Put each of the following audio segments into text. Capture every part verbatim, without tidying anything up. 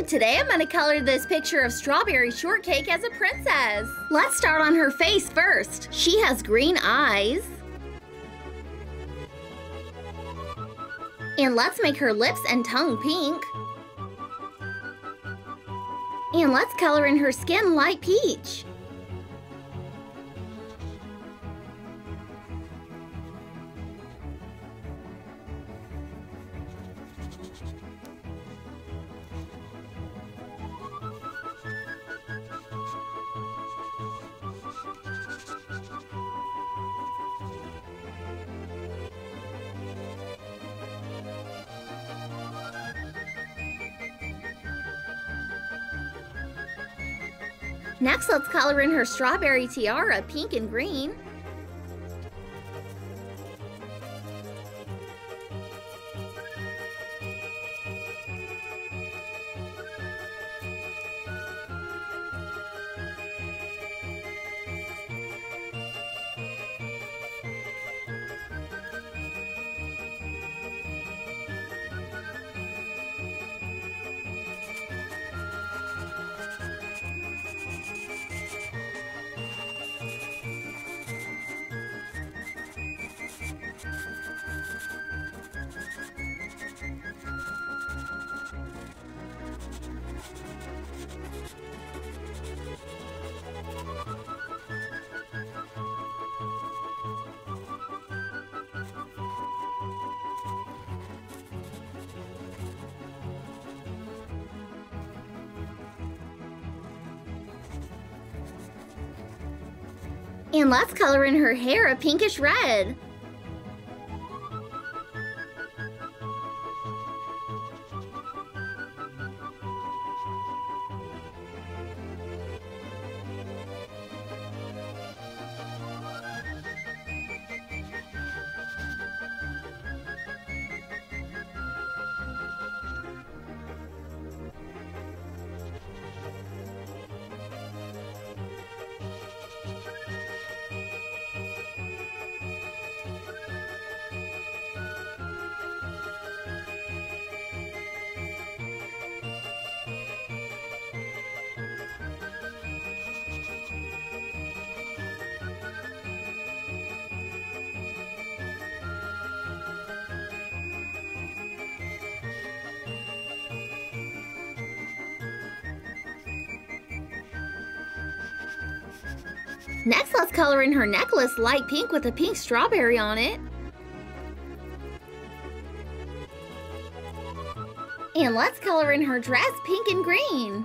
Today I'm going to color this picture of strawberry shortcake as a princess. Let's start on her face first. She has green eyes. And let's make her lips and tongue pink. And let's color in her skin light peach. Next, let's color in her strawberry tiara pink and green. And let's color in her hair a pinkish red. Next, let's color in her necklace light pink with a pink strawberry on it. And let's color in her dress pink and green.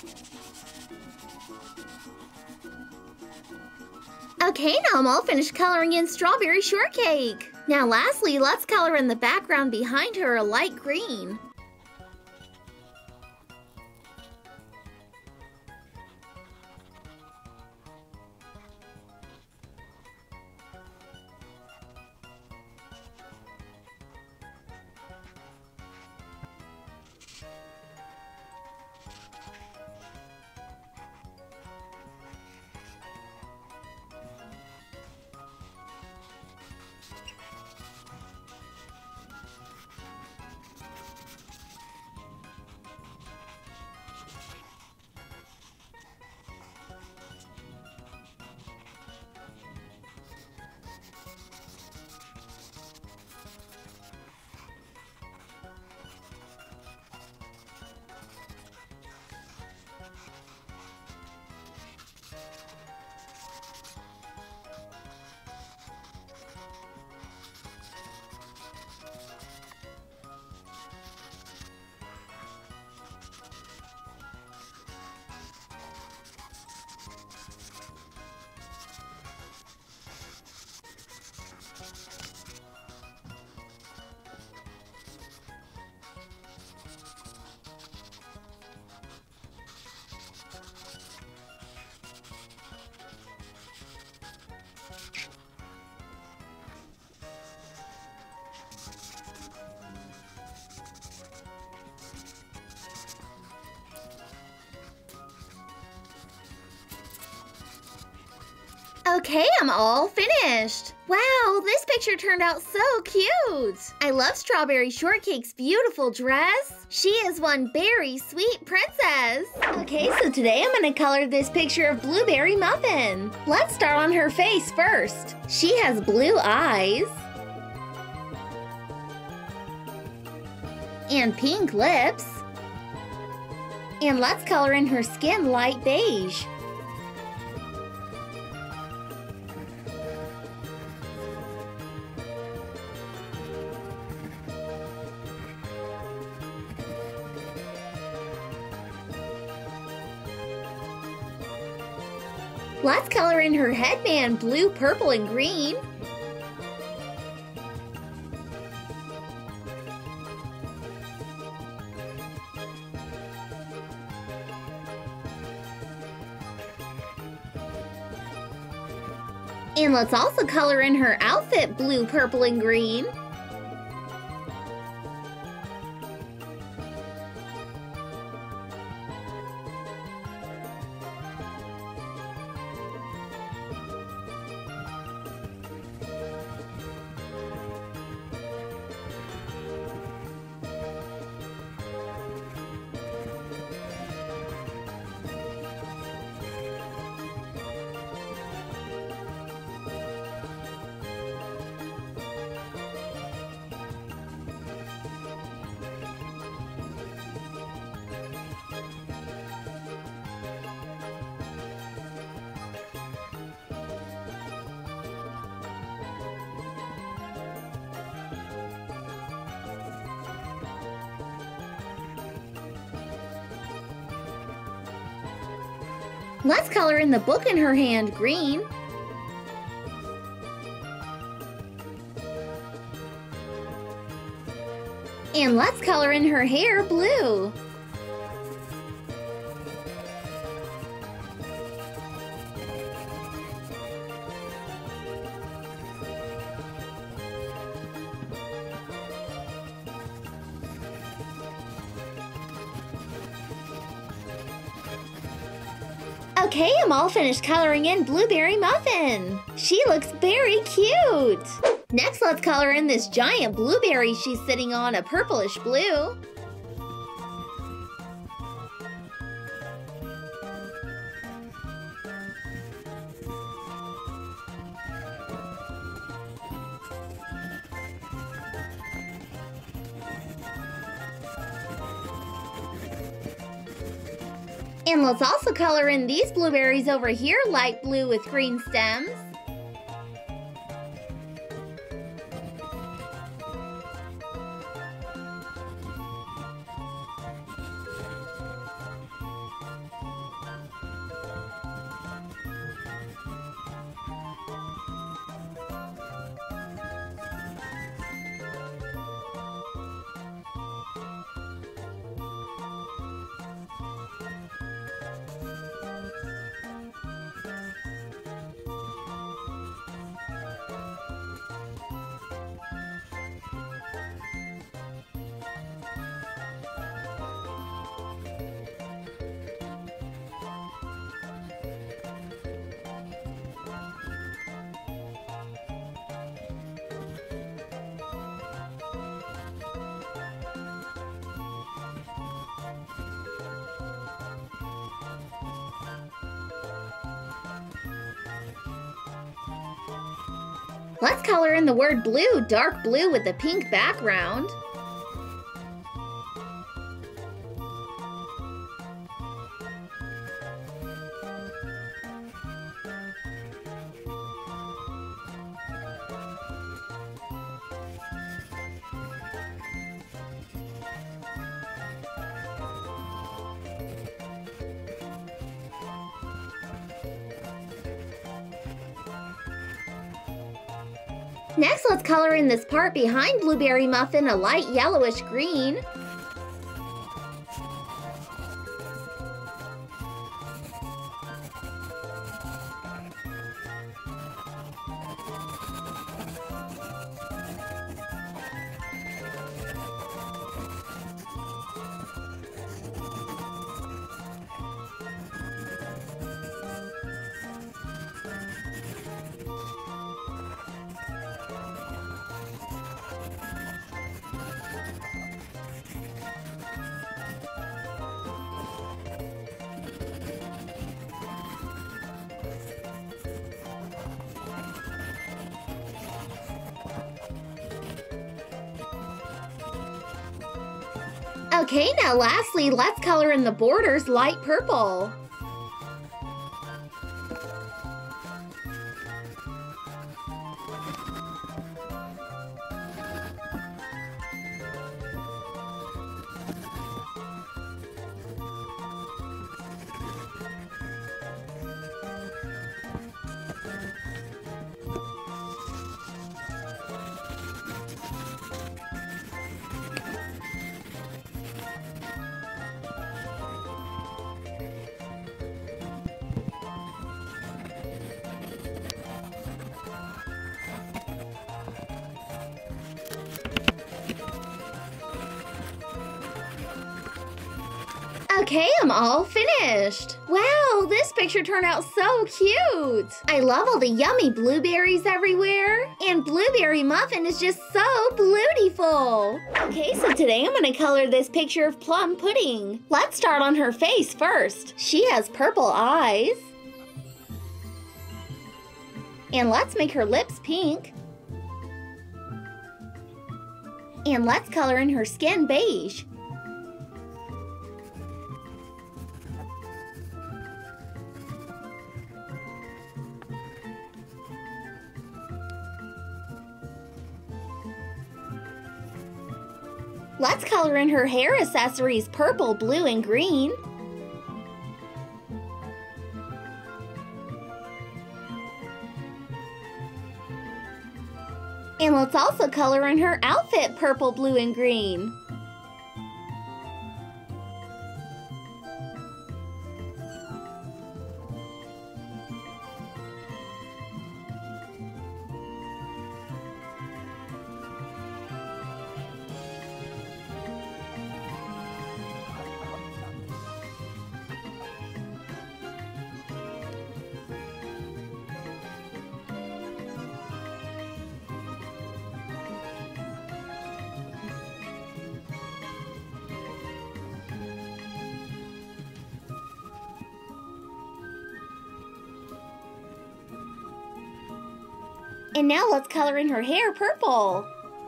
Okay, now I'm all finished coloring in Strawberry Shortcake. Now lastly, let's color in the background behind her a light green. Okay, I'm all finished. Wow, this picture turned out so cute. I love Strawberry Shortcake's beautiful dress. She is one very sweet princess. Okay, so today I'm gonna color this picture of Blueberry Muffin. Let's start on her face first. She has blue eyes and pink lips. And let's color in her skin light beige. Let's color in her headband blue, purple, and green. And let's also color in her outfit blue, purple, and green. Let's color in the book in her hand green. And let's color in her hair blue. Okay, I'm all finished coloring in Blueberry Muffin. She looks very cute. Next, let's color in this giant blueberry she's sitting on a purplish blue. And let's also color in these blueberries over here, light blue with green stems. Let's color in the word blue dark blue with a pink background. Next, let's color in this part behind Blueberry Muffin a light yellowish green. Okay, now lastly, let's color in the borders light purple. Okay, I'm all finished. Wow, this picture turned out so cute. I love all the yummy blueberries everywhere. And Blueberry Muffin is just so beautiful. Okay, so today I'm gonna color this picture of plum pudding. Let's start on her face first. She has purple eyes. And let's make her lips pink. And let's color in her skin beige. Let's color in her hair accessories purple, blue, and green. And let's also color in her outfit purple, blue, and green. And now let's color in her hair purple.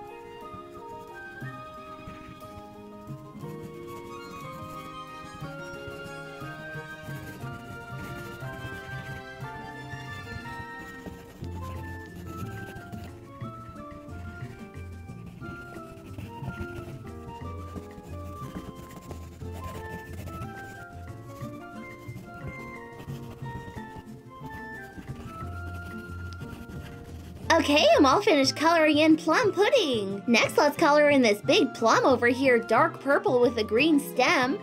Okay, I'm all finished coloring in plum pudding. Next, let's color in this big plum over here, dark purple with a green stem.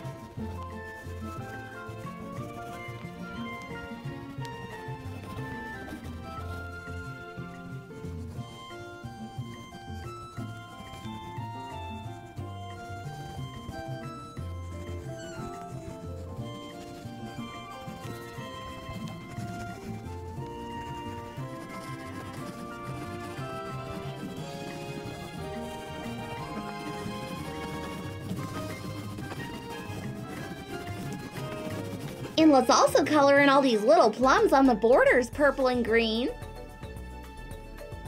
And let's also color in all these little plums on the borders, purple and green.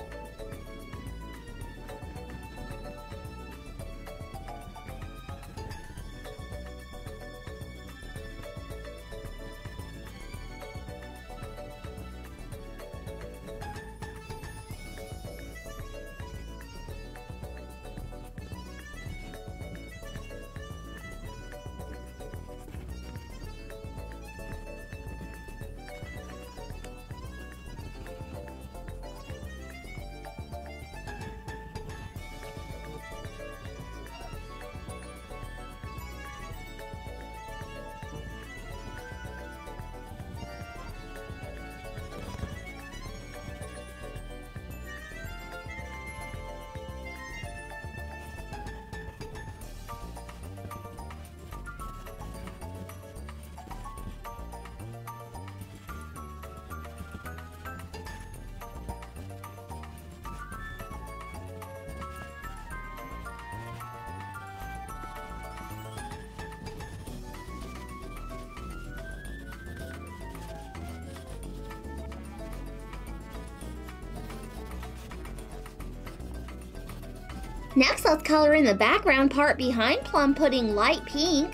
Next, let's color in the background part behind Plum Pudding light pink.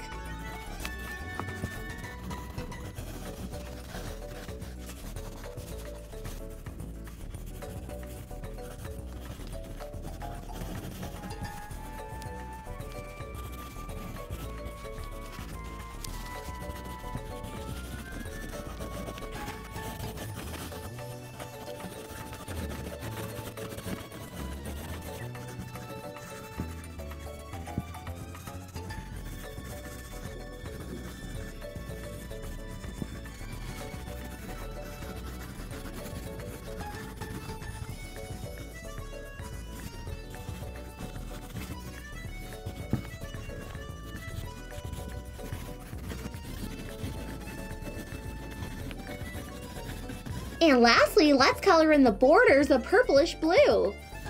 And lastly, let's color in the borders a purplish blue.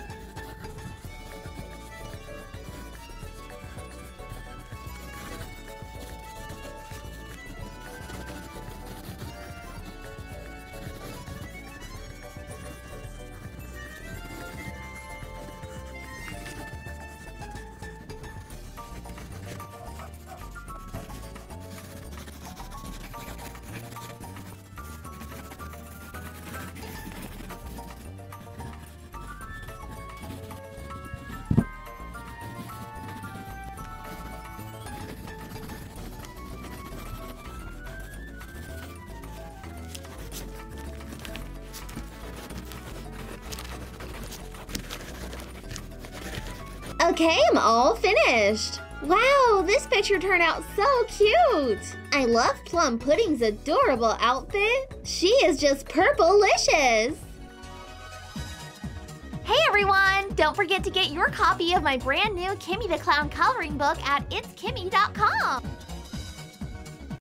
Okay, I'm all finished. Wow, this picture turned out so cute. I love Plum Pudding's adorable outfit. She is just purple-licious. Hey everyone! Don't forget to get your copy of my brand new Kimmy the Clown coloring book at its kimmy dot com.